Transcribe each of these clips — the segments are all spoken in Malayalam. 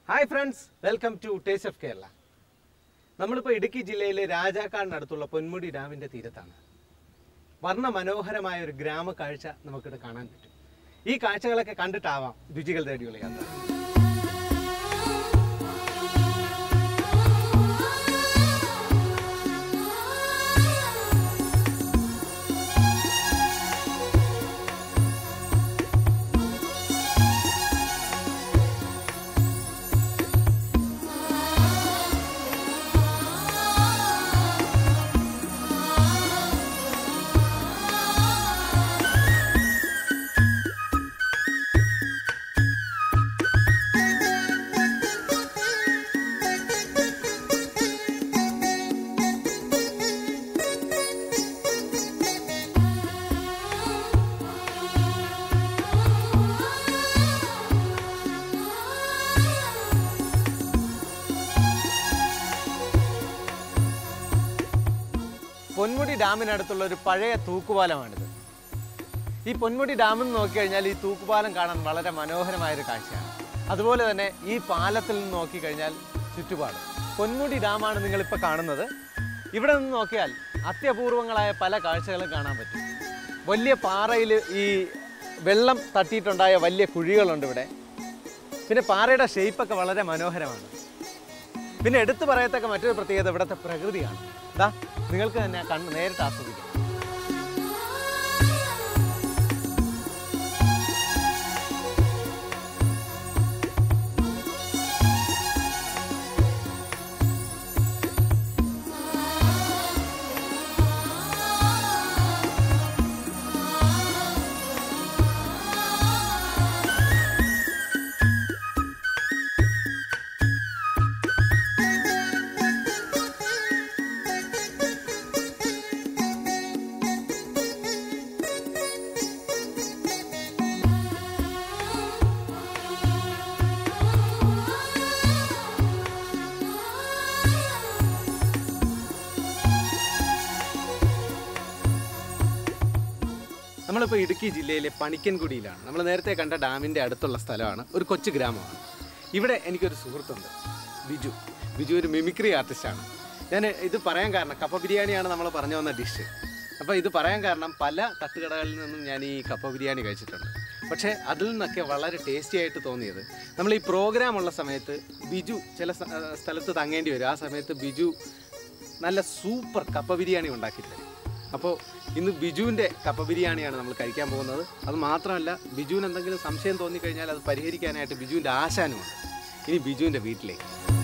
Hi friends, welcome to Taste of Kerala. നമ്മളിപ്പോൾ ഇടുക്കി ജില്ലയിലെ രാജാക്കാടിനടുത്തുള്ള പൊന്മുടി ഡാമിൻ്റെ തീരത്താണ്. വർണ്ണമനോഹരമായ ഒരു ഗ്രാമ കാഴ്ച നമുക്കിവിടെ കാണാൻ പറ്റും. ഈ കാഴ്ചകളൊക്കെ കണ്ടിട്ടാവാം രുചികൾ തേടിയുള്ള യാത്ര. പൊന്മുടി ഡാമിനടുത്തുള്ള ഒരു പഴയ തൂക്കുപാലമാണിത്. ഈ പൊന്മുടി ഡാമിൽ നിന്ന് നോക്കിക്കഴിഞ്ഞാൽ ഈ തൂക്കുപാലം കാണാൻ വളരെ മനോഹരമായൊരു കാഴ്ചയാണ്. അതുപോലെ തന്നെ ഈ പാലത്തിൽ നിന്ന് നോക്കിക്കഴിഞ്ഞാൽ ചുറ്റുപാട് പൊന്മുടി ഡാമാണ് നിങ്ങളിപ്പോൾ കാണുന്നത്. ഇവിടെ നിന്ന് നോക്കിയാൽ അത്യപൂർവങ്ങളായ പല കാഴ്ചകളും കാണാൻ പറ്റും. വലിയ പാറയിൽ ഈ വെള്ളം തട്ടിയിട്ടുണ്ടായ വലിയ കുഴികളുണ്ട് ഇവിടെ. പിന്നെ പാറയുടെ ഷേപ്പൊക്കെ വളരെ മനോഹരമാണ്. പിന്നെ എടുത്തു പറയത്തക്ക മറ്റൊരു പ്രത്യേകത ഇവിടുത്തെ പ്രകൃതിയാണ്. ഇതാ നിങ്ങൾക്ക് തന്നെ കണ്ണ് നേരിട്ട് ആസ്വദിക്കാം. നമ്മളിപ്പോൾ ഇടുക്കി ജില്ലയിലെ പണിക്കൻകുടിയിലാണ്. നമ്മൾ നേരത്തെ കണ്ട ഡാമിൻ്റെ അടുത്തുള്ള സ്ഥലമാണ്. ഒരു കൊച്ചു ഗ്രാമമാണ്. ഇവിടെ എനിക്കൊരു സുഹൃത്തുണ്ട്, ബിജു ഒരു മിമിക്രി ആർട്ടിസ്റ്റാണ്. ഞാൻ ഇത് പറയാൻ കാരണം കപ്പ ബിരിയാണിയാണ് നമ്മൾ പറഞ്ഞു വന്ന ഡിഷ്. അപ്പോൾ ഇത് പറയാൻ കാരണം പല തട്ടുകടകളിൽ നിന്നും ഞാൻ ഈ കപ്പ ബിരിയാണി കഴിച്ചിട്ടുണ്ട്. പക്ഷേ അതിൽ നിന്നൊക്കെ വളരെ ടേസ്റ്റി ആയിട്ട് തോന്നിയത് നമ്മൾ ഈ പ്രോഗ്രാം ഉള്ള സമയത്ത് ബിജു ചില സ്ഥലത്ത് തങ്ങേണ്ടി വരും. ആ സമയത്ത് ബിജു നല്ല സൂപ്പർ കപ്പ ബിരിയാണി ഉണ്ടാക്കി തരും. അപ്പോൾ ഇന്ന് ബിജുവിൻ്റെ കപ്പ ബിരിയാണിയാണ് നമ്മൾ കഴിക്കാൻ പോകുന്നത്. അത് മാത്രമല്ല, ബിജുവിന് എന്തെങ്കിലും സംശയം തോന്നിക്കഴിഞ്ഞാൽ അത് പരിഹരിക്കാനായിട്ട് ബിജുവിൻ്റെ ആശാനുമുണ്ട്. ഇനി ബിജുവിൻ്റെ വീട്ടിലേക്ക്.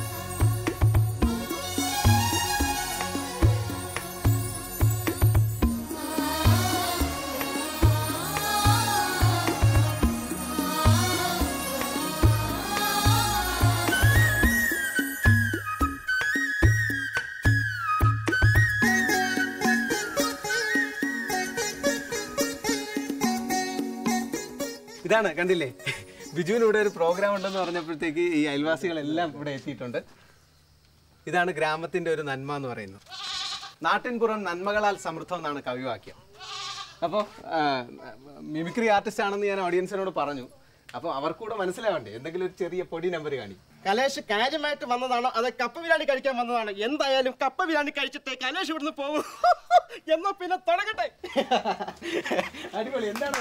ഇതാണ് കണ്ടില്ലേ, ബിജുവിന് ഇവിടെ ഒരു പ്രോഗ്രാം ഉണ്ടെന്ന് പറഞ്ഞപ്പോഴത്തേക്ക് ഈ അയൽവാസികളെല്ലാം ഇവിടെ എത്തിയിട്ടുണ്ട്. ഇതാണ് ഗ്രാമത്തിൻ്റെ ഒരു നന്മ എന്ന് പറയുന്നത്. നാട്ടിൻപുറം നന്മകളാൽ സമൃദ്ധം എന്നാണ് കവിവാക്യം. അപ്പോൾ മിമിക്രി ആർട്ടിസ്റ്റ് ആണെന്ന് ഞാൻ ഓഡിയൻസിനോട് പറഞ്ഞു. അപ്പോൾ അവർക്കൂടെ മനസ്സിലാവണ്ടേ, എന്തെങ്കിലും ഒരു ചെറിയ പൊടി നമ്പർ കാണി. കലേഷ് കാര്യമായിട്ട് വന്നതാണോ അത് കപ്പ ബിരിയാണി കഴിക്കാൻ വന്നതാണ്? എന്തായാലും കപ്പ ബിരിയാണി കഴിച്ചിട്ടേ കലേഷ് ഇവിടുന്ന് പോകും. എന്നാ പിന്നെ തുടങ്ങട്ടെ. അടിപൊളി. എന്താണ്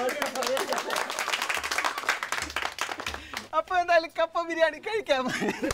അപ്പോൾ എന്തായാലും കപ്പ ബിരിയാണി കഴിക്കാം.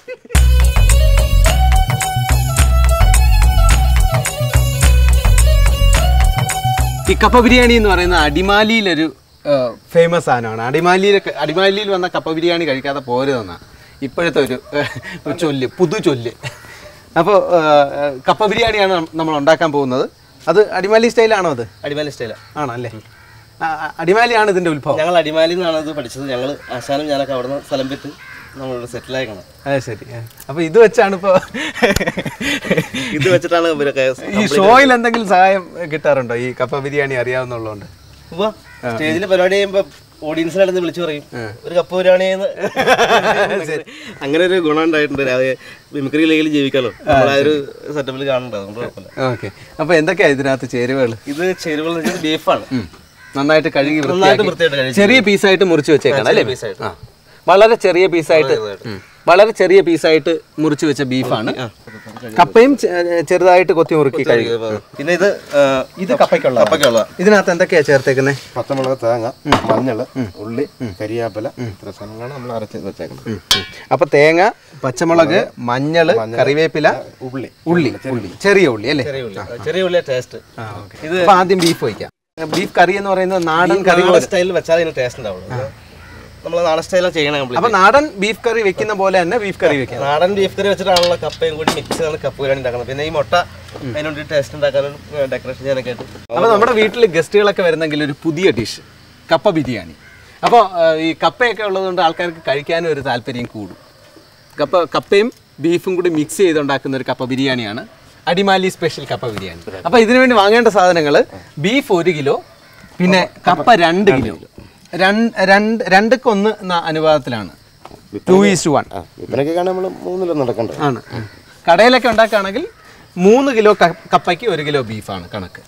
ഈ കപ്പ ബിരിയാണി എന്ന് പറയുന്നത് അടിമാലിയിലൊരു ഫേമസ് സാധനമാണ്. അടിമാലിയിൽ വന്ന കപ്പ ബിരിയാണി കഴിക്കാതെ പോരുതെന്നാണ് ഇപ്പോഴത്തെ ഒരു പുതു ചൊല്ല്. അപ്പോൾ കപ്പ ബിരിയാണിയാണ് നമ്മൾ ഉണ്ടാക്കാൻ പോകുന്നത്. അത് അടിമാലി സ്റ്റൈലാണോ? അത് അടിമാലി സ്റ്റൈലാണ്. ആണോ അല്ലേ? അടിമാലിയാണ് ഇതിൻ്റെ ഉത്ഭവം. ഞങ്ങൾ അടിമാലിയിൽ നിന്നാണ് ഇത് പഠിച്ചത്. ഞങ്ങൾ ആശാനും ഞാനൊക്കെ അവിടെ നിന്ന് സ്ഥലം വിട്ട് നമ്മളിവിടെ സെറ്റിലായിക്കണം. അതെ, ശരി. അപ്പോൾ ഇത് വെച്ചാണ് ഇപ്പോൾ ഇത് വെച്ചിട്ടാണ് ഈ ഷോയിൽ എന്തെങ്കിലും സഹായം കിട്ടാറുണ്ടോ ഈ കപ്പ ബിരിയാണി അറിയാവുന്നുള്ളതുകൊണ്ട്? സ്റ്റേജിൽ പരിപാടി ചെയ്യുമ്പോൾ ഓഡിയൻസിനടുത്ത് വിളിച്ചു പറയും ഒരു കപ്പ ബിരിയാണിന്ന്. അങ്ങനെ ഒരു ഗുണം ഉണ്ടായിട്ടുണ്ട്. മിമിക്രി ലൈനിൽ ജീവിക്കാലോ, നമ്മളാ ഒരു സെറ്റപ്പിൽ കാണുന്നുണ്ട്. അതുകൊണ്ട് കുഴപ്പമില്ല. ഓക്കെ. അപ്പോൾ എന്തൊക്കെയാണ് ഇതിനകത്ത് ചേരുവകൾ? ഇത് ചേരുവകൾ ബീഫാണ്. നന്നായിട്ട് കഴുകി ചെറിയ പീസായിട്ട് മുറിച്ച് വെച്ചേക്കാണ് അല്ലേ? വളരെ ചെറിയ പീസായിട്ട് വളരെ ചെറിയ പീസായിട്ട് മുറിച്ച് വെച്ച ബീഫാണ്. കപ്പയും ചെറുതായിട്ട് കൊത്തി മുറുക്കി കഴിക്കും. പിന്നെ ഇത് കപ്പയ്ക്കുള്ള. ഇതിനകത്ത് എന്തൊക്കെയാ ചേർത്തേക്കുന്നത്? പച്ചമുളക്, തേങ്ങ, മഞ്ഞൾ, ഉള്ളി, കരിയാപ്പില, ഇത്ര സാധനങ്ങളാണ് നമ്മൾ അരച്ച് വെച്ചേക്കുന്നത്. അപ്പൊ തേങ്ങ, പച്ചമുളക്, മഞ്ഞൾ, കറിവേപ്പില, ഉള്ളി, ചെറിയ ഉള്ളി അല്ലേ? ചെറിയ ഉള്ളിയ ടേസ്റ്റ്. ഇത് ആദ്യം ബീഫ് വയ്ക്കാം. ബീഫ് കറി എന്ന് പറയുന്നത് നാടൻ കറി സ്റ്റൈലിൽ വെച്ചാൽ ഇതിന് ടേസ്റ്റ് ഉണ്ടാവുള്ളൂ. നമ്മൾ നാടൻ സ്റ്റൈലാണ് ചെയ്യണം. അപ്പൊ നാടൻ ബീഫ് കറി വെക്കുന്ന പോലെ തന്നെ ബീഫ് കറി വെക്കാം. നാടൻ ബീഫ് കറി വെച്ചിട്ടാണല്ലോ കപ്പയും കൂടി മിക്സ് ചെയ്താണ് കപ്പ ബിരിയാണി ഉണ്ടാക്കുന്നത്. പിന്നെ ഈ മുട്ട അതിനുവേണ്ടി ടേസ്റ്റ് ഉണ്ടാക്കാനും ഡെക്കറേഷൻ ചെയ്യാനൊക്കെ ആയിട്ട്. അപ്പൊ നമ്മുടെ വീട്ടിൽ ഗസ്റ്റുകളൊക്കെ വരുന്നെങ്കിൽ ഒരു പുതിയ ഡിഷ് കപ്പ ബിരിയാണി. അപ്പോൾ ഈ കപ്പയൊക്കെ ഉള്ളതുകൊണ്ട് ആൾക്കാർക്ക് കഴിക്കാനും ഒരു താല്പര്യം കൂടും. കപ്പയും ബീഫും കൂടി മിക്സ് ചെയ്തുണ്ടാക്കുന്ന ഒരു കപ്പ ബിരിയാണിയാണ് അടിമാലി സ്പെഷ്യൽ കപ്പ ബിരിയാണി. അപ്പോൾ ഇതിനു വേണ്ടി വാങ്ങേണ്ട സാധനങ്ങൾ ബീഫ് 1 കിലോ, പിന്നെ കപ്പ 2 കിലോ, 2:1 എന്ന അനുപാതത്തിലാണ്. 2:1 ഇതിനൊക്കെയാണ് നമ്മൾ 3 നടക്കേണ്ടത് ആണ്. കടയിലൊക്കെ ഉണ്ടാക്കുകയാണെങ്കിൽ 3 കിലോ കപ്പയ്ക്ക് 1 കിലോ ബീഫാണ് കണക്ക്.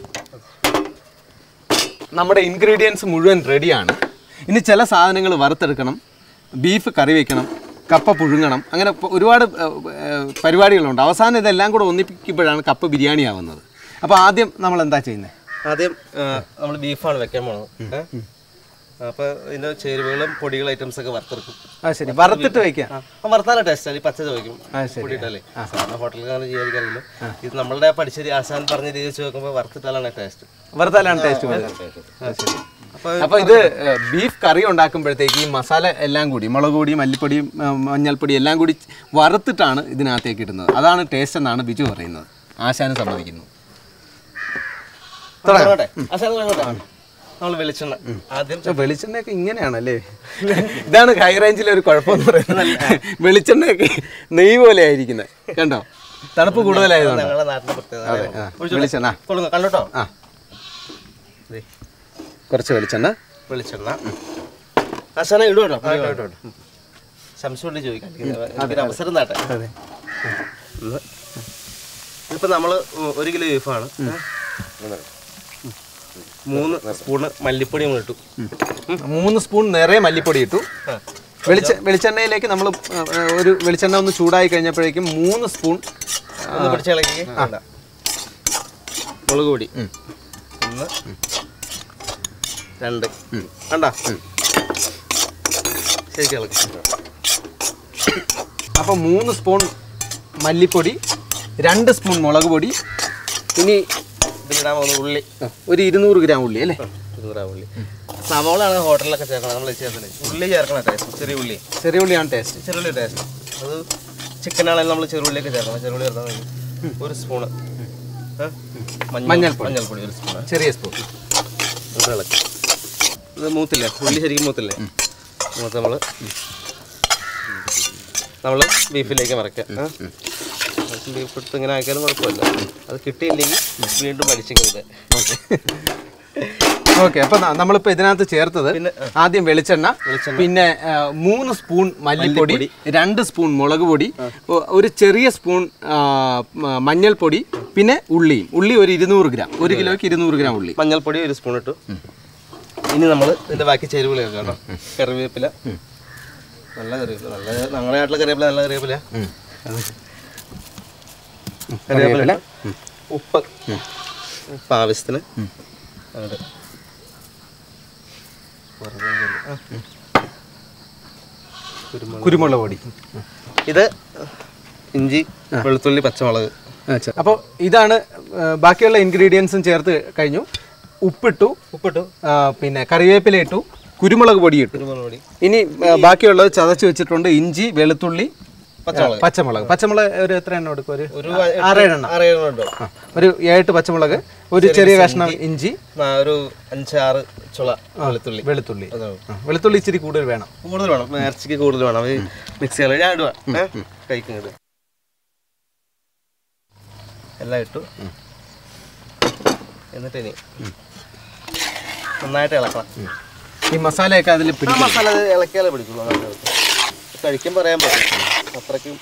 നമ്മുടെ ഇൻഗ്രീഡിയൻസ് മുഴുവൻ റെഡിയാണ്. ഇനി ചില സാധനങ്ങൾ വറുത്തെടുക്കണം, ബീഫ് കറി വയ്ക്കണം, കപ്പ പുഴുങ്ങണം, അങ്ങനെ ഒരുപാട് പരിപാടികളുണ്ട്. അവസാനം ഇതെല്ലാം കൂടെ ഒന്നിപ്പിക്കുമ്പോഴാണ് കപ്പ ബിരിയാണി ആവുന്നത്. അപ്പോൾ ആദ്യം നമ്മൾ എന്താ ചെയ്യുന്നത്? ആദ്യം നമ്മൾ ബീഫാണ് വെക്കാൻ പോകുന്നത്. അപ്പോൾ ഇതിൻ്റെ ചേരുവകളും പൊടികൾ ഐറ്റംസ് ഒക്കെ വറുത്തെടുക്കും. ശരി, വറുത്തിട്ട് വയ്ക്കാം. വറുത്താല ടേസ്റ്റ് ഈ പച്ച ചോദിക്കും പൊടിയിട്ടല്ലേ. സാധാരണ ഹോട്ടലിൽ അങ്ങനെ ചെയ്യാതിരിക്കാറില്ല. ഇത് നമ്മളുടെ പഠിച്ചൊരു ആശാൻ പറഞ്ഞ രീതി വെച്ച് നോക്കുമ്പോൾ വറുത്തിട്ടാലാണ് ടേസ്റ്റ്. വറുത്താലാണ് ടേസ്റ്റ് വരുന്നത്. അപ്പോൾ ഇത് ബീഫ് കറി ഉണ്ടാക്കുമ്പോഴത്തേക്ക് ഈ മസാല എല്ലാം കൂടി മുളക് പൊടി, മല്ലിപ്പൊടി, മഞ്ഞൾപ്പൊടി എല്ലാം കൂടി വറുത്തിട്ടാണ് ഇതിനകത്തേക്ക് ഇടുന്നത്. അതാണ് ടേസ്റ്റ് എന്നാണ് ബിജു പറയുന്നത്. ആശാന് സമ്മതിക്കുന്നു. നമ്മൾ വെളിച്ചെണ്ണ ആദ്യം. വെളിച്ചെണ്ണയൊക്കെ ഇങ്ങനെയാണല്ലേ? ഇതാണ് ഹൈ റേഞ്ചിലെ ഒരു കുഴപ്പമെന്ന് പറയുന്നത്. വെളിച്ചെണ്ണയൊക്കെ നെയ്യ് പോലെ ആയിരിക്കുന്നത് കണ്ടോ? തണുപ്പ് കൂടുതലായതുകൊണ്ട്. ഞങ്ങളുടെ നാട്ടിലെ പ്രത്യേകത. വെളിച്ചെണ്ണ കണ്ടോട്ടോ. കുറച്ച് വെളിച്ചെണ്ണ. ആശാന ഇടുവട്ടോ. ശംസുണ്ടി ചോദിക്കാം അവസരം നാട്ടെ. ഇപ്പൊ നമ്മള് 1 കിലോ ബീഫാണ്. 3 സ്പൂണ് മല്ലിപ്പൊടി ഇട്ടു. 3 സ്പൂൺ നിറയെ മല്ലിപ്പൊടി ഇട്ടു. വെളിച്ചെണ്ണയിലേക്ക് നമ്മൾ വെളിച്ചെണ്ണ ഒന്ന് ചൂടായി കഴിഞ്ഞപ്പോഴേക്കും 3 സ്പൂൺ പിടിച്ചിളക്കി മുളക് പൊടി 1 2 കണ്ടാ ശരിക്കും ഇളക്കി. അപ്പോൾ 3 സ്പൂൺ മല്ലിപ്പൊടി, 2 സ്പൂൺ മുളക് പൊടി. ഇനി ഇതിലിടാൻ പോകുന്ന ഉള്ളി ഒരു 200 ഗ്രാം ഉള്ളി അല്ലേ? 200 ഗ്രാം ഉള്ളി. സവോളാണ് ഹോട്ടലിലൊക്കെ ചേർക്കണം. നമ്മൾ ചേർത്തത് ഉള്ളി ചേർക്കണം. ടേസ്റ്റ് ചെറിയ ഉള്ളിയാണ് ടേസ്റ്റ്. ചെറിയുള്ളി ടേസ്റ്റ്. അത് ചിക്കനാണെങ്കിൽ നമ്മൾ ചെറുള്ളിയൊക്കെ ചേർക്കണം. ചെറുള്ളി ചേർത്താൽ 1 സ്പൂണ് മഞ്ഞൾപ്പൊടി 1 സ്പൂൺ, ചെറിയ സ്പൂൺ. ഇളക്കി. ഇത് മൂത്തില്ലേ? ഉള്ളി ശരിക്കും മൂത്തില്ലേ? മൂത്ത് നമ്മൾ ബീഫിലേക്ക് മറക്കാം. ബീഫ് എടുത്ത് ഇങ്ങനെ ആക്കിയാലും കുഴപ്പമില്ല. അത് കിട്ടിയില്ലെങ്കിൽ വീണ്ടും അടിച്ചിങ്ങനെ. ഓക്കെ. അപ്പോൾ നമ്മളിപ്പോൾ ഇതിനകത്ത് ചേർത്തത് ആദ്യം വെളിച്ചെണ്ണ, പിന്നെ 3 സ്പൂൺ മല്ലിപ്പൊടി, 2 സ്പൂൺ മുളക് പൊടി, ഒരു ചെറിയ സ്പൂൺ മഞ്ഞൾപ്പൊടി, പിന്നെ ഉള്ളിയും. ഉള്ളി ഒരു 200 ഗ്രാം. 1 കിലോയ്ക്ക് 200 ഗ്രാം ഉള്ളി. മഞ്ഞൾപ്പൊടി 1 സ്പൂൺ ഇട്ടു. ഇനി നമ്മൾ ഇതിൻ്റെ ബാക്കി ചേരുവകൾ കേട്ടോ. കറിവേപ്പില, നല്ല കറിവേപ്പില, നല്ല ഞങ്ങളുടെ നാട്ടിലെ കറിവേപ്പില, നല്ല കറിവേപ്പില. കറിവേപ്പില, ഉപ്പ് ആവശ്യത്തിന്, കുരുമുളക് പൊടി, ഇത് ഇഞ്ചി, വെളുത്തുള്ളി, പച്ചമുളക്. അപ്പോൾ ഇതാണ് ബാക്കിയുള്ള ഇൻഗ്രീഡിയൻസും ചേർത്ത് കഴിഞ്ഞു. ഉപ്പിട്ടു, പിന്നെ കറിവേപ്പില ഇട്ടു, കുരുമുളക് പൊടി ഇട്ടു. ഇനി ബാക്കിയുള്ളത് ചതച്ച് വെച്ചിട്ടുണ്ട്. ഇഞ്ചി, വെളുത്തുള്ളി, പച്ചമുളക് ഒരു എത്ര എണ്ണം എടുക്കും? ഒരു 6-7 എണ്ണം. ഒരു 7 പച്ചമുളക്, ഒരു ചെറിയ കഷ്ണം ഇഞ്ചി, ഒരു 5-6 ചുള വെളുത്തുള്ളി ഇച്ചിരി കൂടുതൽ വേണം. ഇറച്ചിക്ക് കൂടുതൽ വേണം. മിക്സ് ഞാൻ ഇടുക കഴിക്കുന്നത് എല്ലാം ഇട്ടു. എന്നിട്ട് ഇനി നന്നായിട്ട് ഇളക്കണം. ഈ മസാലയൊക്കെ അതിൽ മസാല ഇളക്കിയാലേ പിടിക്കുള്ളൂ. കഴിക്കാൻ പറയാൻ പറ്റും. അത്രയ്ക്കും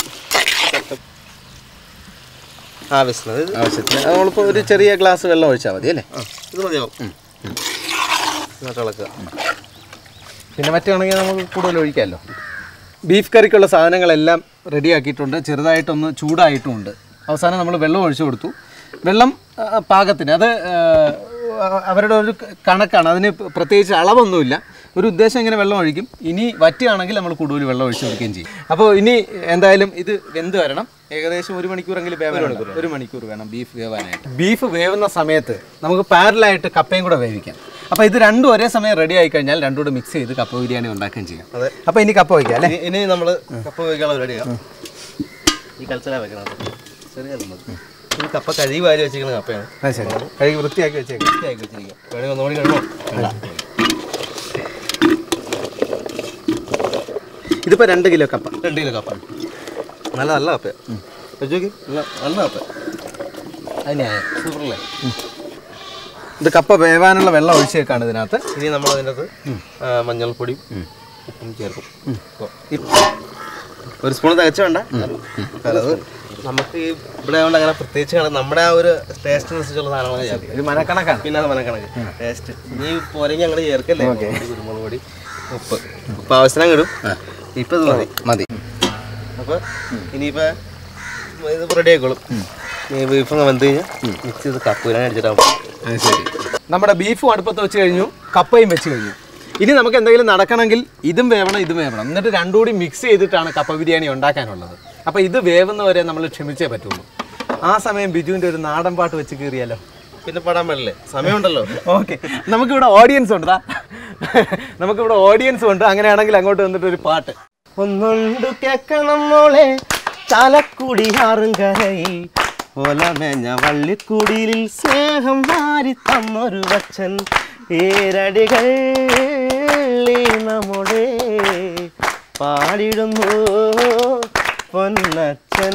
ആവശ്യത്തിന് നമ്മളിപ്പോൾ ഒരു ചെറിയ ഗ്ലാസ് വെള്ളം ഒഴിച്ചാൽ മതി അല്ലേ? ഇത് മതിയാവും. എന്നിട്ട് ഇളക്കുക. പിന്നെ മറ്റാണെങ്കിൽ നമുക്ക് കൂടുതൽ ഒഴിക്കാമല്ലോ. ബീഫ് കറിക്കുള്ള സാധനങ്ങളെല്ലാം റെഡിയാക്കിയിട്ടുണ്ട്. ചെറുതായിട്ടൊന്ന് ചൂടായിട്ടുമുണ്ട്. അവസാനം നമ്മൾ വെള്ളം ഒഴിച്ചു കൊടുത്തു. വെള്ളം പാകത്തിന്, അത് അവരുടെ ഒരു കണക്കാണ്, അതിന് പ്രത്യേകിച്ച് അളവൊന്നുമില്ല. ഒരു ഉദ്ദേശം ഇങ്ങനെ വെള്ളം ഒഴിക്കും. ഇനി വറ്റുകയാണെങ്കിൽ നമ്മൾ കൂടുതൽ വെള്ളം ഒഴിച്ചു കൊടുക്കുകയും ചെയ്യും. അപ്പോൾ ഇനി എന്തായാലും ഇത് വെന്ത് വരണം. ഏകദേശം 1 മണിക്കൂറെങ്കിലും വേവാനുണ്ട്. 1 മണിക്കൂർ വേണം ബീഫ് വേവാനായിട്ട്. ബീഫ് വേവുന്ന സമയത്ത് നമുക്ക് പാരലായിട്ട് കപ്പയും കൂടെ വേവിക്കാം. അപ്പോൾ ഇത് രണ്ടും ഒരേ സമയം റെഡി ആയി കഴിഞ്ഞാൽ രണ്ടും കൂടെ മിക്സ് ചെയ്ത് കപ്പ ബിരിയാണി ഉണ്ടാക്കുകയും ചെയ്യാം. അപ്പോൾ ഇനി കപ്പ വയ്ക്കാം അല്ലേ? ഇനി നമ്മൾ കപ്പ വയ്ക്കാനുള്ള റെഡിയാണ്. ഈ കൽച്ചറാണ് വെക്കുന്നത്. ചെറിയ കപ്പ കഴുകി വാരി വെച്ചിരിക്കുന്ന കപ്പയാണ്. ശരി, കഴുകി വൃത്തിയാക്കി വെച്ചേക്കാം. വേണമെങ്കിൽ ഒന്നുകൂടി കഴിയുമോ? ഇതിപ്പോൾ 2 കിലോ കപ്പ. 2 കിലോ കപ്പ. നല്ല നല്ല കപ്പയാണ്. വെച്ചോക്കി, നല്ല കപ്പ. അതിനാണ് സൂപ്പറല്ലേ? ഇത് കപ്പ വേവാനുള്ള വെള്ളം ഒഴിച്ചേക്കാണ് ഇതിനകത്ത്. ഇനി നമ്മൾ അതിൻ്റെ അകത്ത് മഞ്ഞൾപ്പൊടിയും ഉപ്പും ചേർക്കും. 1 സ്പൂൺ തികച്ചു വേണ്ട. അത് നമുക്ക് ഈ ഇവിടെ ആയതുകൊണ്ട് അങ്ങനെ പ്രത്യേകിച്ച് നമ്മുടെ ആ ഒരു ടേസ്റ്റിനനുസരിച്ചുള്ള സാധനങ്ങൾ ചേർക്കും. ഒരു മനക്കണക്കാണ്. പിന്നെ അത് മനക്കണക്ക് ടേസ്റ്റ്. ഇനി പോരെങ്കിൽ ഞങ്ങൾ ചേർക്കല്ലേ? കുരുമുളക് പൊടി, ഉപ്പ് ആവശ്യത്തിന് ഇടും. ഇപ്പം ഇത് മതി. അപ്പോൾ ഇനിയിപ്പോൾ ഇത് റെഡി ആയിക്കോളും. ബീഫ് വെന്ത് കഴിഞ്ഞാൽ മിക്സ് ചെയ്ത് കപ്പൂരാൻ അടിച്ചിട്ടാകും. ശരി, നമ്മുടെ ബീഫും അടുപ്പത്ത് വെച്ച് കഴിഞ്ഞു, കപ്പയും വെച്ച് കഴിഞ്ഞു. ഇനി നമുക്ക് എന്തെങ്കിലും നടക്കണമെങ്കിൽ ഇതും വേവണം, ഇതും വേവണം. എന്നിട്ട് രണ്ടും കൂടി മിക്സ് ചെയ്തിട്ടാണ് കപ്പ ബിരിയാണി ഉണ്ടാക്കാനുള്ളത്. അപ്പോൾ ഇത് വേവുന്നവരെ നമ്മൾ ക്ഷമിച്ചേ പറ്റുള്ളൂ. ആ സമയം ബിജുവിൻ്റെ ഒരു നാടൻ പാട്ട് വെച്ച് കയറിയാലോ? പിന്നെ പാടാൻ പറ്റില്ലേ? സമയമുണ്ടല്ലോ. ഓക്കെ, നമുക്കിവിടെ ഓഡിയൻസ് ഉണ്ട്. നമുക്കിവിടെ ഓഡിയൻസ് ഉണ്ട്. അങ്ങനെയാണെങ്കിൽ അങ്ങോട്ട് വന്നിട്ട് ഒരു പാട്ട്. ഒന്നുണ്ട് കേക്കണം മോളെ, ചാലക്കുടിയാറും കരയിൽ ഓലമേഞ്ഞ വള്ളിക്കുടിലിൽ സ്നേഹം വാരി തന്നൊരു വച്ചൻ. ഏരടികൾ നമ്മുടെ പാടിടുന്നു പൊന്നച്ചൻ.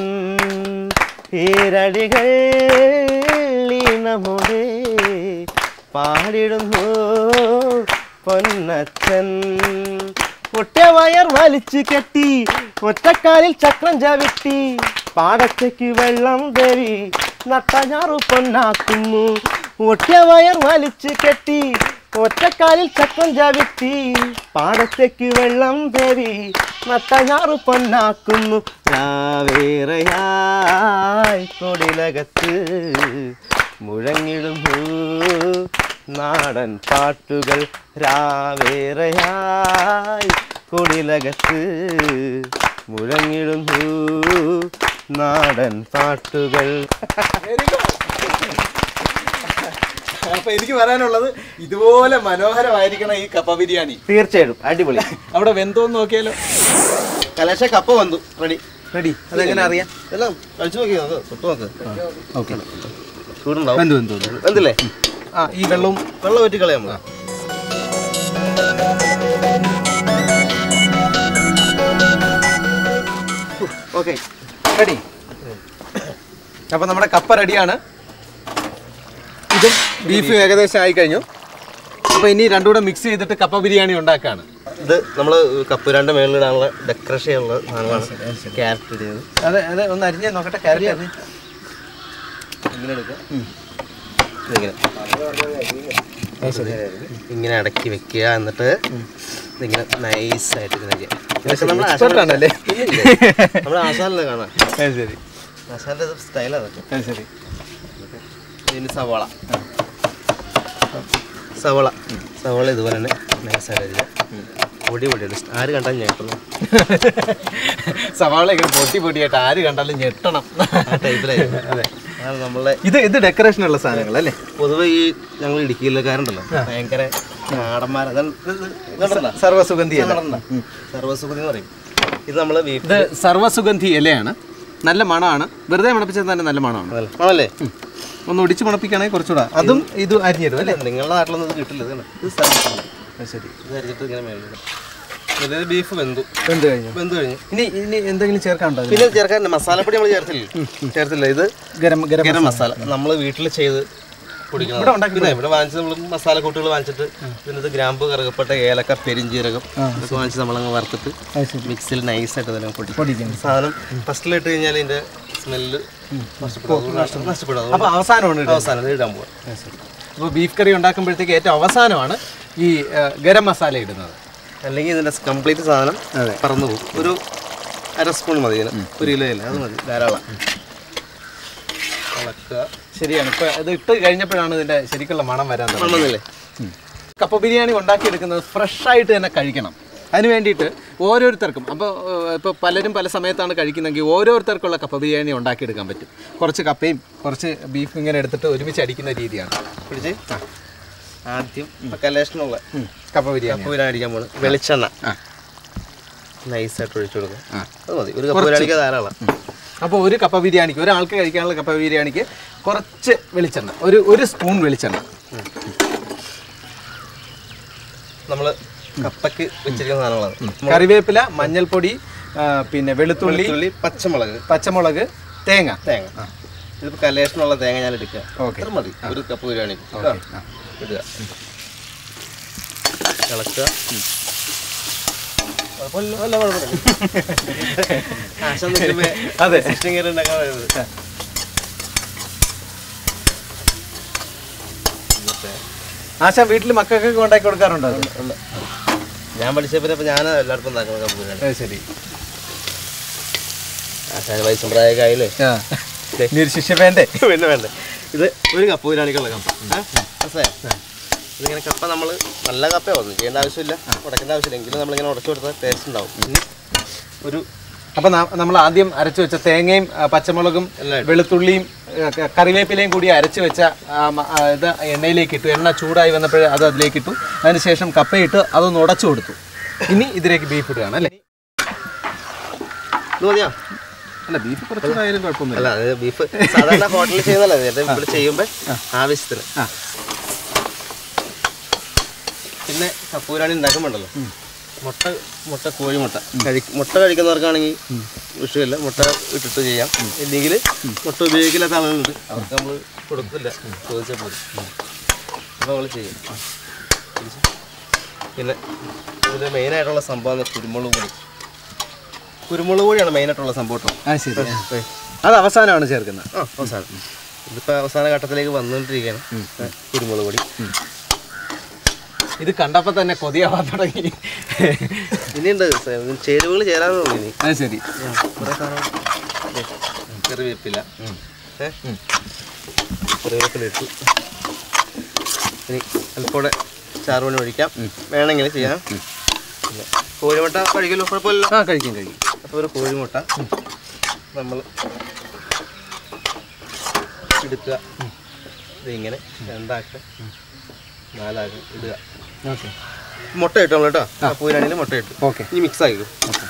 ഏരടികൾ നമ്മുടെ പാടിടുന്നു പൊന്നച്ചൻ. ഒറ്റ വയർ വലിച്ചു കെട്ടി ഒറ്റക്കാലിൽ ചക്രം ചവിട്ടി പാടത്തേക്ക് വെള്ളം ദേവി നട്ടഞ്ഞാറു പൊന്നാക്കുന്നു. ഒറ്റ വയർ വലിച്ചു കെട്ടി ഒറ്റക്കാലിൽ ചക്രം ചവിട്ടി പാടത്തേക്ക് വെള്ളം ദേവി നട്ടഞ്ഞാറു പൊന്നാക്കുന്നു. രാവേറെയായി കൊടിലകത്ത് മുഴങ്ങിടുന്നു നാടൻ പാട്ടുകൾ. രാവേറെയായി കൊടിലകത്ത് മുഴങ്ങിടുന്നു നാടൻ പാട്ടുകൾ. അപ്പൊ എനിക്ക് പറയാനുള്ളത്, ഇതുപോലെ മനോഹരമായിരിക്കണം ഈ കപ്പ ബിരിയാണി. തീർച്ചയായിട്ടും അടിപൊളി. അവിടെ വെന്തോന്ന് നോക്കിയാലോ? കലേശ കപ്പ വന്നു. Ready ready. അതെങ്ങനെ അറിയാം? എല്ലാം കഴിച്ചു നോക്കി നോക്ക്, തൊട്ട് നോക്ക്. ഓക്കെ, ചൂടുണ്ടാവും. വെന്തു വെന്തില്ലേ? ആ, ഈ വെള്ളം വെറ്റി കളയാം. Okay, ready. അപ്പം നമ്മുടെ കപ്പ റെഡിയാണ്. ഇതും ബീഫും ഏകദേശം ആയി കഴിഞ്ഞു. അപ്പോൾ ഇനി രണ്ടും കൂടെ മിക്സ് ചെയ്തിട്ട് കപ്പ ബിരിയാണി ഉണ്ടാക്കുകയാണ്. ഇത് നമ്മൾ കപ്പൂരാൻ്റെ മേളിലിടാനുള്ള ഡെക്കറേഷൻ ചെയ്യാനുള്ള സാധനമാണ്. ക്യാരറ്റ് ഇടുന്നത്. അതെ അതെ, ഒന്ന് അരിഞ്ഞ് നോക്കട്ടെ. ക്യാരറ്റ് ഇങ്ങനെ എടുക്കുക. ഇങ്ങനെ അടക്കി വെക്കുക. എന്നിട്ട് ഇതിങ്ങനെ നൈസായിട്ട് ഇങ്ങനെ ചെയ്യാം. നമ്മുടെ ആശാലല്ലേ കാണാൻ. ശരി, ആശാലിൻ്റെ സ്റ്റൈലാണ് അതൊക്കെ. ശരി. ഇനി സവാള സവാള ഇതുപോലെ തന്നെ നൈസായിട്ട് പൊടി ആര് കണ്ടാലും ഞെട്ടണം. സവാള ഇങ്ങനെ പൊട്ടിയായിട്ട് ആര് കണ്ടാലും ഞെട്ടണം ആ ടൈപ്പിലായിരുന്നു. അതെ, നമ്മളെ ഇത് ഡെക്കറേഷനുള്ള സാധനങ്ങൾ അല്ലേ? പൊതുവെ ഈ ഞങ്ങൾ ഇടുക്കിയിലേക്കാരുണ്ടല്ലോ ഭയങ്കര നാടന്മാർ. സർവ്വസുഗന്ധി സർവ്വസുഗന്ധി എന്ന് പറയും. ഇത് നമ്മൾ ഇത് സർവ്വസുഗന്ധി ഇലയാണ്. നല്ല മണമാണ്. വെറുതെ മണപ്പിച്ചാൽ തന്നെ നല്ല മണമാണ്. ആണല്ലേ? ഒന്ന് ഒടിച്ച് മണപ്പിക്കുകയാണെങ്കിൽ കുറച്ചുകൂടെ. അതും ഇത് അരിഞ്ഞിടും അല്ലേ? നിങ്ങളുടെ നാട്ടിലൊന്നും ഇത് കിട്ടില്ല. ഇത് ശരി, ഇത് അരിഞ്ഞിട്ട് ഇങ്ങനെ മേളിൽ. ഇത് ബീഫ് വെന്തു കഴിഞ്ഞു. ഇനി എന്തെങ്കിലും ചേർക്കാനുണ്ടോ? പിന്നെ ചേർക്കാൻ മസാലപ്പൊടി നമ്മൾ ചേർത്തില്ല. ഇത് ഗരം മസാല നമ്മൾ വീട്ടിൽ ചെയ്ത് കുടിക്കണം. പിന്നെ ഇവിടെ വാങ്ങിച്ച് നമ്മൾ മസാല കൂട്ടുകൾ വാങ്ങിച്ചിട്ട് ഇതിനകത്ത് ഗ്രാമ്പ്, കറുകപ്പട്ട, ഏലക്ക, പെരിഞ്ജീരകം ഇതൊക്കെ വാങ്ങിച്ച് നമ്മളങ്ങ് വറുത്തിട്ട് മിക്സിയിൽ നൈസായിട്ട് തന്നെ പൊടിക്കും. സാധനം ഫസ്റ്റിലിട്ട് കഴിഞ്ഞാൽ ഇതിൻ്റെ സ്മെല്ല് നഷ്ടപ്പെടും. അപ്പോൾ അവസാനം ഇടാൻ പോവാം. അപ്പോൾ ബീഫ് കറി ഉണ്ടാക്കുമ്പോഴത്തേക്ക് ഏറ്റവും അവസാനമാണ് ഈ ഗരം മസാല ഇടുന്നത്. അല്ലെങ്കിൽ ഇതിൻ്റെ കംപ്ലീറ്റ് സാധനം പറന്നു പോകും. ഒരു 1/2 സ്പൂൺ മതി ഇതിന്, 1 കിലോ ഇല്ല, അത് മതി ധാരാളം. ഇളക്കുക. ശരിയാണ്. ഇപ്പം ഇത് ഇട്ട് കഴിഞ്ഞപ്പോഴാണ് ഇതിൻ്റെ ശരിക്കുള്ള മണം വരാൻ മണമൊന്നുമില്ലേ? കപ്പ ബിരിയാണി ഉണ്ടാക്കിയെടുക്കുന്നത് ഫ്രഷായിട്ട് തന്നെ കഴിക്കണം. അതിന് വേണ്ടിയിട്ട് ഓരോരുത്തർക്കും ഇപ്പോൾ പലരും പല സമയത്താണ് കഴിക്കുന്നതെങ്കിൽ ഓരോരുത്തർക്കുള്ള കപ്പ ബിരിയാണി ഉണ്ടാക്കിയെടുക്കാൻ പറ്റും. കുറച്ച് കപ്പയും കുറച്ച് ബീഫും ഇങ്ങനെ എടുത്തിട്ട് ഒരുമിച്ച് അടിക്കുന്ന രീതിയാണ്. പിടിച്ച് ആദ്യം കലേഷനുള്ള കപ്പ ബിരിയാണി അടിക്കാൻ പോകുന്നത് വെളിച്ചെണ്ണ നൈസായിട്ട് ഒഴിച്ചു കൊടുക്കുക. അത് മതി, ഒരു കപ്പ ബിരിയാണിക്ക് ധാരാളം. അപ്പോൾ ഒരു കപ്പ ബിരിയാണിക്ക്, ഒരാൾക്ക് കഴിക്കാനുള്ള കപ്പ ബിരിയാണിക്ക് കുറച്ച് വെളിച്ചെണ്ണ, ഒരു സ്പൂൺ വെളിച്ചെണ്ണ. നമ്മൾ കപ്പയ്ക്ക് വെച്ചിരിക്കുന്ന സാധനങ്ങളാണ്. കറിവേപ്പില, മഞ്ഞൾപ്പൊടി, പിന്നെ വെളുത്തുള്ളി, പച്ചമുളക്, തേങ്ങ. ഇതിപ്പോൾ കലേഷനുള്ള തേങ്ങ ഞാൻ എടുക്കുക. അത്ര മതി ഒരു കപ്പ് ബിരിയാണി. ഇടുക, ഇളക്കുക. അതെ, ഉണ്ടാക്കാൻ വരുന്നത്. ആശാൻ വീട്ടിൽ മക്കൾക്കൊക്കെ ഉണ്ടാക്കി കൊടുക്കാറുണ്ടോ? ഞാൻ പഠിച്ചപ്പോൾ ഞാൻ എല്ലാവർക്കും ഉണ്ടാക്കുന്നത് കപ്പ് ബിരിയാണി. ശരി. ആശാന് വയസ്സും പ്രായമൊക്കെ ആയില്ലേ, ശിക്ഷ വേണ്ടേ? പിന്നെ വേണ്ടേ. ഇത് ഒരു കപ്പ് ബിരിയാണിക്കുള്ള കപ്പ. ഇതിങ്ങനെ കപ്പ നമ്മൾ നല്ല കപ്പയോ ഒന്നും ചെയ്യേണ്ട ആവശ്യമില്ല, ഉടക്കേണ്ട ആവശ്യമില്ല. എങ്കിലും നമ്മളിങ്ങനെ ഉടച്ചു കൊടുത്താൽ ടേസ്റ്റ് ഉണ്ടാവും. ഇനി ഒരു അപ്പം നമ്മൾ ആദ്യം അരച്ചു വെച്ച തേങ്ങയും പച്ചമുളകും വെളുത്തുള്ളിയും കറിവേപ്പിലയും കൂടി അരച്ചു വെച്ച ഇത് എണ്ണയിലേക്ക് ഇട്ടു. എണ്ണ ചൂടായി വന്നപ്പോൾ അത് അതിലേക്ക് ഇട്ടു. അതിനുശേഷം കപ്പയിട്ട് അതൊന്ന് ഉടച്ചു കൊടുത്തു. ഇനി ഇതിലേക്ക് ബീഫ് ഇടുകയാണ് അല്ലേ? മതിയോ? അല്ല, ബീഫ് കുറച്ചതായാലും കുഴപ്പമൊന്നുമില്ല. അല്ല, അത് ബീഫ് സാധാരണ ഹോട്ടലിൽ ചെയ്യുന്നതല്ലേ, ഇവിടെ ചെയ്യുമ്പോൾ ആവശ്യത്തിന്. പിന്നെ കപ്പ ബിരിയാണി ഉണ്ടാക്കുമ്പോണ്ടല്ലോ, മുട്ട കോഴിമുട്ട മുട്ട കഴിക്കുന്നവർക്കാണെങ്കിൽ വിഷയമില്ല, മുട്ട ഇട്ടിട്ട് ചെയ്യാം. ഇല്ലെങ്കിൽ മുട്ട ഉപയോഗിക്കില്ലാത്ത ആളുകളുണ്ട്, അവർക്ക് നമ്മൾ കൊടുക്കില്ല, ചോദിച്ചാൽ പോലും. അപ്പോൾ നമ്മൾ ചെയ്യും. പിന്നെ ഇതിൽ മെയിനായിട്ടുള്ള സംഭവം കുരുമുളക് പൊടിയാണ് മെയിനായിട്ടുള്ള സംഭവം കേട്ടോ. ശരി, അത് അവസാനമാണ് ചേർക്കുന്നത്. അവസാനം. ഇതിപ്പോൾ അവസാന ഘട്ടത്തിലേക്ക് വന്നുകൊണ്ടിരിക്കുകയാണ് കുരുമുളക് പൊടി. ഇത് കണ്ടപ്പോൾ തന്നെ കൊതിയാവാൻ തുടങ്ങി. ഇനിയുണ്ട് ചേരുവകൾ ചേരാനുള്ളൂ ഇനി. ശരി. കുറേ സാധനം. കറിവേപ്പില ഇട്ടു. ഇനി അല്പോടെ ചാറുപണി ഒഴിക്കാം, വേണമെങ്കിൽ ചെയ്യാം. പിന്നെ കോഴിമുട്ട കഴിക്കല്ലോ, കുഴപ്പമില്ല. കഴിക്കും. അപ്പോൾ ഒരു കോഴിമുട്ട നമ്മൾ എടുക്കുക. ഇതിങ്ങനെ 2 ആക്കുക, 4 ആക്കുക, ഇടുക. മുട്ട ഇട്ടു നമ്മൾ കേട്ടോ. പൂരാണിയിൽ മുട്ട ഇട്ടു. ഓക്കെ, ഇനി മിക്സ് ആയിരിക്കും.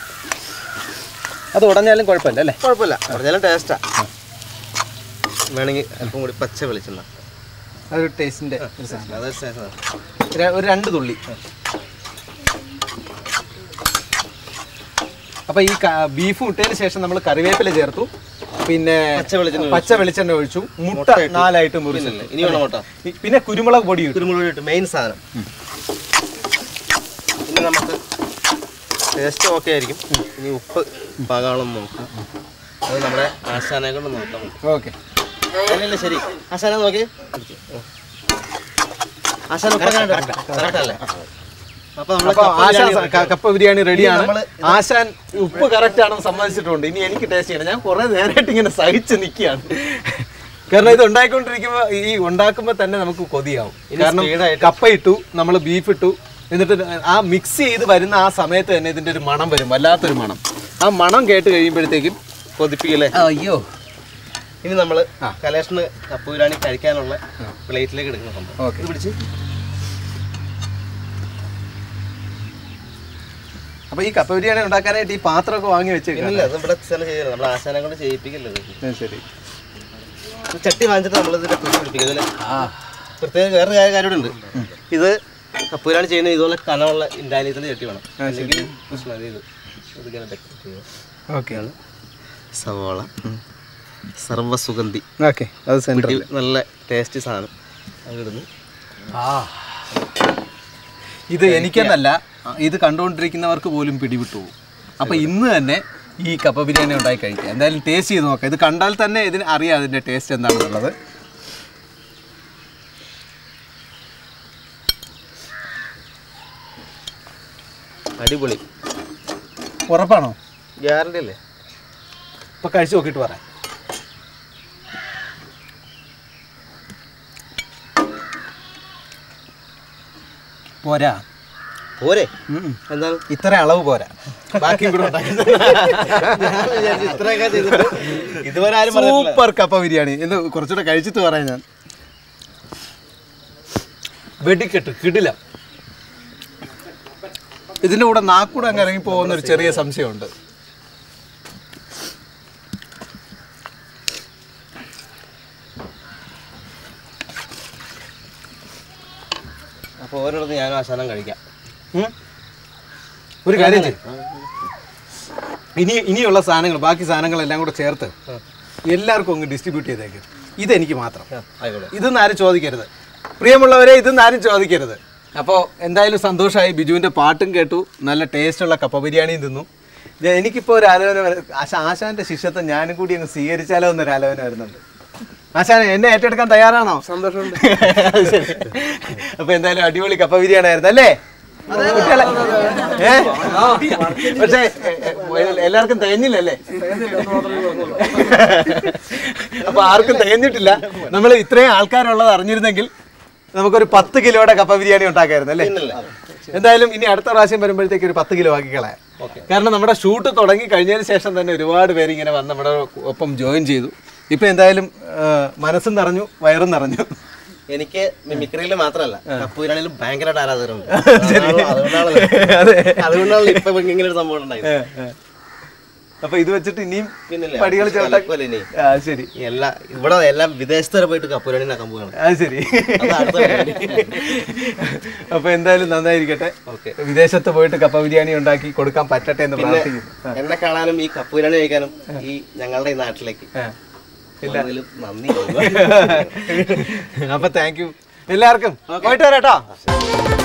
അത് ഉടഞ്ഞാലും കുഴപ്പമില്ല അല്ലേ? കുഴപ്പമില്ല, ഉടഞ്ഞാലും ടേസ്റ്റാ. വേണമെങ്കിൽ അല്പം കൂടി പച്ച വെളിച്ചെണ്ണ, അതൊരു ടേസ്റ്റിൻ്റെ ഒരു 2 തുള്ളി. അപ്പോൾ ഈ ബീഫ് ഇട്ടതിന് ശേഷം നമ്മൾ കറിവേപ്പില ചേർത്തു, പിന്നെ പച്ച വെളിച്ചെണ്ണ ഒഴിച്ചു, മുട്ട 4 ആയിട്ട് മുറിച്ചില്ല. ഇനി വേണം മുട്ട. പിന്നെ കുരുമുളക് പൊടി ഇട്ടു, മെയിൻ സാധനം. ഇനി നമുക്ക് ടേസ്റ്റ് ഓക്കെ ആയിരിക്കും. ഇനി ഉപ്പ് പാകാണെന്ന് നോക്കാം. അത് നമ്മുടെ ആശാനെ കൊണ്ട് നോക്കാം. ഓക്കെ, അങ്ങനെയല്ലേ? ശരി, ആശാനെ നോക്കി. ആശാൻ കറക്റ്റല്ലേ? കപ്പ ബിരിയാണി റെഡിയാണ്. ആശാൻ ഉപ്പ് കറക്റ്റ് ആണെന്ന് സമ്മതിച്ചിട്ടുണ്ട്. ഇനി എനിക്ക് ടേസ്റ്റ് ചെയ്യണം. ഞാൻ കുറെ നേരമായിട്ട് ഇങ്ങനെ സഹിച്ച് നിൽക്കുകയാണ്. കാരണം ഇത് ഉണ്ടാക്കുമ്പോൾ തന്നെ നമുക്ക് കൊതിയാവും. കാരണം കപ്പ ഇട്ടു, നമ്മൾ ബീഫ് ഇട്ടു, എന്നിട്ട് ആ മിക്സ് ചെയ്ത് വരുന്ന ആ സമയത്ത് തന്നെ ഇതിൻ്റെ ഒരു മണം വരും, വല്ലാത്തൊരു മണം. ആ മണം കേട്ട് കഴിയുമ്പോഴത്തേക്കും കൊതിപ്പിക്കല്ലേ? അയ്യോ. ഇനി നമ്മൾ കലേഷന് കപ്പ ബിരിയാണി കഴിക്കാനുള്ള പ്ലേറ്റിലേക്ക് എടുക്കുന്ന സംഭവം. ഓക്കെ, പിടിച്ച്. അപ്പൊ ഈ കപ്പ ബിരിയാണി ഉണ്ടാക്കാനായിട്ട് ഈ പാത്രമൊക്കെ വാങ്ങി വെച്ചില്ല, നമ്മുടെ നമ്മൾ ആശാനെ കൊണ്ട് ചെയ്യിപ്പിക്കല്ലേ? ശരി. ചട്ടി വാങ്ങിച്ചിട്ട് നമ്മളിതിന്റെ കുഴി പിടിപ്പിക്കുന്നല്ലേ? പ്രത്യേക വേറൊരു കാര്യം ഉണ്ട്. ഇത് കപ്പ ബിരിയാണി ചെയ്യുന്ന ഇതുപോലെ കനമുള്ള ഇൻഡാലിയത്തിൻ്റെ ചട്ടി വേണം. ഓക്കെയാണ്. സവോള സർവ്വസുഗന്ധി. ഓക്കെ, അത് സെൻട്രൽ നല്ല ടേസ്റ്റി സാധനം അതിടുന്നു. ഇത് എനിക്കെന്നല്ല, ഇത് കണ്ടുകൊണ്ടിരിക്കുന്നവർക്ക് പോലും പിടിവിട്ടു പോകും. അപ്പോൾ ഇന്ന് തന്നെ ഈ കപ്പ ബിരിയാണി ഉണ്ടാക്കി കഴിക്കുക. എന്തായാലും ടേസ്റ്റ് ചെയ്ത് നോക്കാം. ഇത് കണ്ടാൽ തന്നെ ഇതിന് അറിയാം അതിൻ്റെ ടേസ്റ്റ് എന്താണെന്നുള്ളത്. അടിപൊളി. ഉറപ്പാണോ? ഗ്യാരണ്ടി അല്ലേ? ഇപ്പൊ കഴിച്ചു നോക്കിയിട്ട് പറയാം. പോരാ? പോരെ? എന്താണ് ഇത്ര അളവ് പോരാ, ബാക്കിയും കൂടെ ഇത്രയൊക്കെ ചെയ്തിട്ട് ഇതുവരെ ആരും സൂപ്പർ കപ്പ ബിരിയാണി. ഇത് കുറച്ചുകൂടെ കഴിച്ചിട്ട് പറയാം ഞാൻ. വെടിക്കെട്ട് കിടില. ഇതിൻ്റെ കൂടെ നാക്കൂടെ അങ്ങ് ഇറങ്ങി പോകുന്ന ഒരു ചെറിയ സംശയമുണ്ട്. അപ്പോൾ ഓരോരുത്തർ ഞാനും ആശാനം കഴിക്കാം. ഒരു കാര്യം ചെയ്യും, ഇനിയുള്ള സാധനങ്ങൾ, ബാക്കി സാധനങ്ങളെല്ലാം കൂടെ ചേർത്ത് എല്ലാവർക്കും അങ്ങ് ഡിസ്ട്രിബ്യൂട്ട് ചെയ്തേക്ക്. ഇതെനിക്ക് മാത്രം. ഇതൊന്നും ആരും ചോദിക്കരുത്, പ്രിയമുള്ളവരെ, ഇതൊന്നും ആരും ചോദിക്കരുത്. അപ്പോൾ എന്തായാലും സന്തോഷമായി. ബിജുവിൻ്റെ പാട്ടും കേട്ടു, നല്ല ടേസ്റ്റുള്ള കപ്പ ബിരിയാണിയും തിന്നു. എനിക്കിപ്പോൾ ഒരു ആലോചന, ആശാൻ്റെ ശിഷ്യത്വം ഞാനും കൂടി അങ്ങ് സ്വീകരിച്ചാലോ എന്നൊരു ആലോചന വരുന്നുണ്ട്. ആശാനെ എന്നെ ഏറ്റെടുക്കാൻ തയ്യാറാണോ? സന്തോഷമുണ്ട്. ശരി. അപ്പോൾ എന്തായാലും അടിപൊളി കപ്പ ബിരിയാണി ആയിരുന്നു അല്ലേ? പക്ഷേ എല്ലാവർക്കും തികഞ്ഞില്ലല്ലേ? അപ്പൊ ആർക്കും തികഞ്ഞിട്ടില്ല. നമ്മൾ ഇത്രയും ആൾക്കാരുള്ളത് അറിഞ്ഞിരുന്നെങ്കിൽ നമുക്കൊരു 10 കിലോയുടെ കപ്പ ബിരിയാണി ഉണ്ടാക്കായിരുന്നു അല്ലേ? എന്തായാലും ഇനി അടുത്ത പ്രാവശ്യം വരുമ്പോഴത്തേക്ക് ഒരു 10 കിലോ ആക്കി കളയാം. കാരണം നമ്മുടെ ഷൂട്ട് തുടങ്ങി കഴിഞ്ഞതിന് ശേഷം തന്നെ ഒരുപാട് പേര് ഇങ്ങനെ വന്ന് നമ്മുടെ ഒപ്പം ജോയിൻ ചെയ്തു. ഇപ്പൊ എന്തായാലും മനസ്സും നിറഞ്ഞു, വയറും നിറഞ്ഞു. എനിക്ക് മിമിക്രിയിൽ മാത്രമല്ല കപ്പ ബിരിയാണിയിൽ ഭയങ്കരമായിട്ട് ആരാധകരുണ്ട്. അതുകൊണ്ടാണ് ഇപ്പൊ ഇങ്ങനെ ഒരു സംഭവം ഉണ്ടായത്. അപ്പൊ ഇത് വെച്ചിട്ട് ഇനിയും പടികൾ ചേർത്താ ശരി. ഇവിടെ എല്ലാം വിദേശത്ത് വരെ പോയിട്ട് കപ്പ ബിരിയാണി ഉണ്ടാക്കാൻ പോവാണ്. അത് ശരി. അപ്പൊ എന്തായാലും നന്നായിരിക്കട്ടെ. വിദേശത്ത് പോയിട്ട് കപ്പ ബിരിയാണി ഉണ്ടാക്കി കൊടുക്കാൻ പറ്റട്ടെ എന്ന് പ്രാർത്ഥിക്കുന്നു. എന്നെ കാണാനും ഈ കപ്പ ബിരിയാണി കഴിക്കാനും ഈ ഞങ്ങളുടെ ഈ നാട്ടിലേക്ക് നന്ദി. അപ്പൊ താങ്ക് യു എല്ലാവർക്കും. പോയിട്ട് വരാട്ടോ.